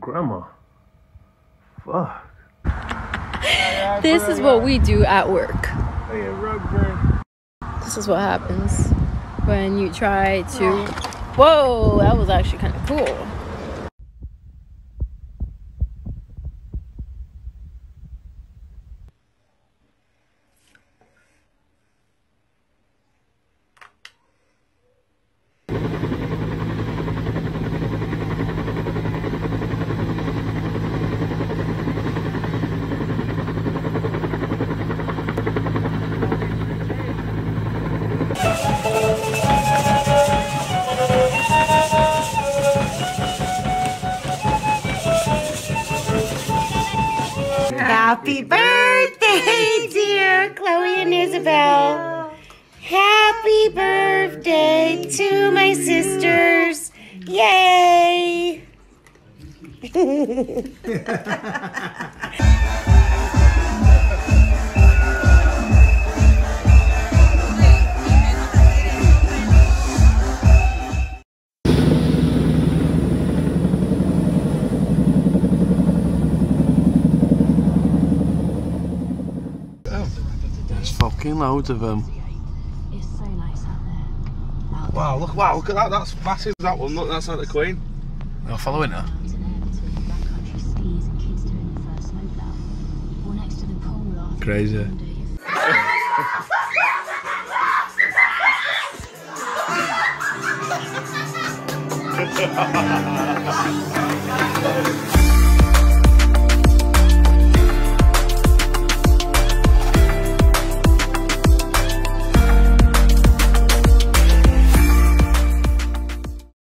grandma. Fuck. This is what we do at work. Hey, This is what happens when you try to... Whoa, that was actually kind of cool. Happy birthday, dear Chloe and Isabel. Happy birthday to my sisters. Yay! There's fucking loads of them. It's so nice out there. Wow, look at that. That's massive, that one. Look, that's like the Queen. You're following her? It's an air between backcountry skis and kids doing their first snowplow. Or next to the pool after Crazy. the